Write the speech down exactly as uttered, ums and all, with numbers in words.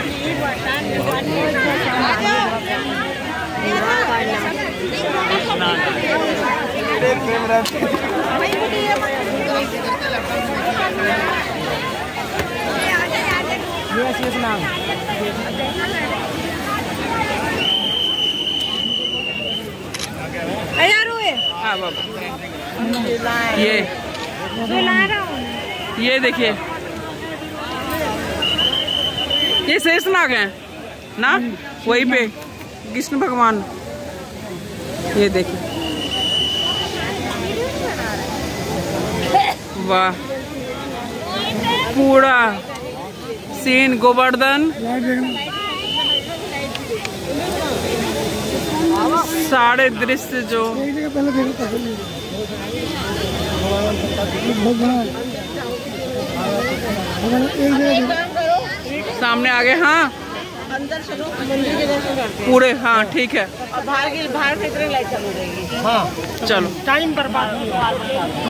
हाँ बाबा, ये ये देखिए, ये शेषनाग है ना, वहीं पे कृष्ण भगवान। ये देखिए, वाह, पूरा सीन गोवर्धन, सारे दृश्य जो सामने आ गए। हाँ, अंदर चलो, मंदिर के दर्शन करते हैं पूरे। हाँ ठीक है, और बाहर की बाहर फेंक रहे, लाइट चालू रहेगी। हाँ चलो, टाइम पर बात।